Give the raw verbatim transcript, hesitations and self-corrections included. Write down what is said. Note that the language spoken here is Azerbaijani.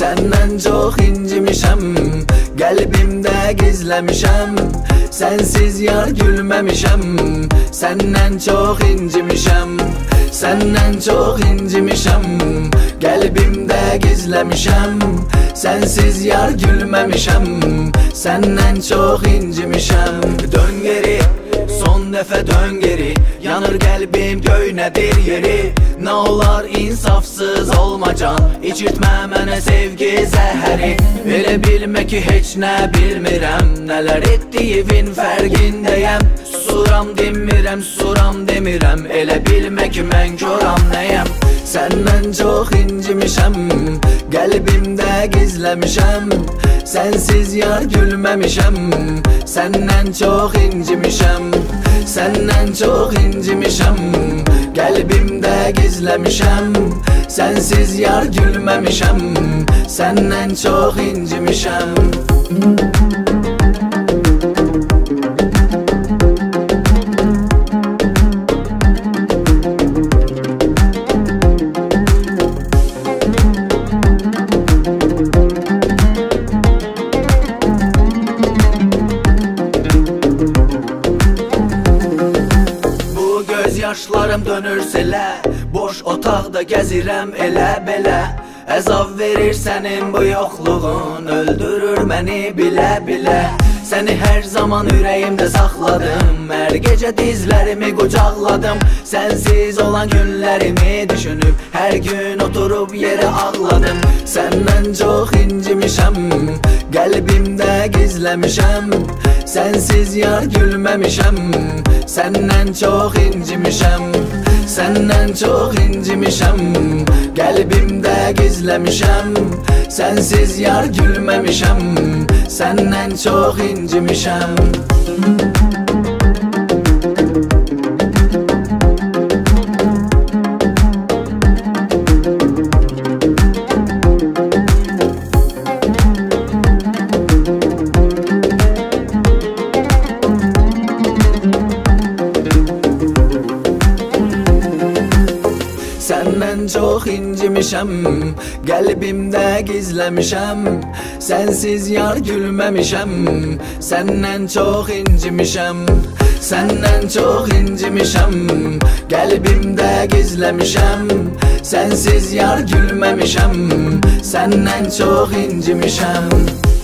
Səndən çox incimişəm, qəlbimdə gizləmişəm. Sənsiz yar gülməmişəm, səndən çox incimişəm. Səndən çox incimişəm, qəlbimdə gizləmişəm. Sənsiz yar gülməmişəm, səndən çox incimişəm. Dön geri, son dəfə dön geri, yanır qəlbim göynədir yeri. Nə olar insafsız olma can, içirtmə mənə sevgi zəhəri. Elə bilmə ki heç nə bilmirəm, nələr etdiyimin fərqindəyəm. Susuram demirəm, susuram demirəm, elə bilmə ki mən koram nəyəm. Səndən çox incimişəm, qəlbimdə gizləmişəm. Sənsiz yar gülməmişəm, səndən çox incimişəm. Səndən çox incimişəm, qəlbimdə gizləmişəm. Sənsiz yar gülməmişəm, səndən çox incimişəm. Yaşlarım dönür silə, boş otaqda gəzirəm elə belə. Əzab verir sənin bu yoxluğun, öldürür məni bilə-bilə. Səni hər zaman ürəyimdə saxladım, hər gecə dizlərimi qucaqladım. Sənsiz olan günlərimi düşünüb, hər gün oturub yerə ağladım. Səndən çox incimişəm, qəlbimdə gizləmişəm. Sənsiz yar gülməmişəm, səndən çox incimişəm. Səndən çox incimişəm, qəlbimdə gizləmişəm. Sənsiz yar gülməmişəm, səndən çox incimişəm. Səndən çox incimişəm, qəlbimdə gizləmişəm. Sənsiz yar gülməmişəm, səndən çox incimişəm. Səndən çox incimişəm, qəlbimdə gizləmişəm. Sənsiz yar gülməmişəm, səndən çox incimişəm.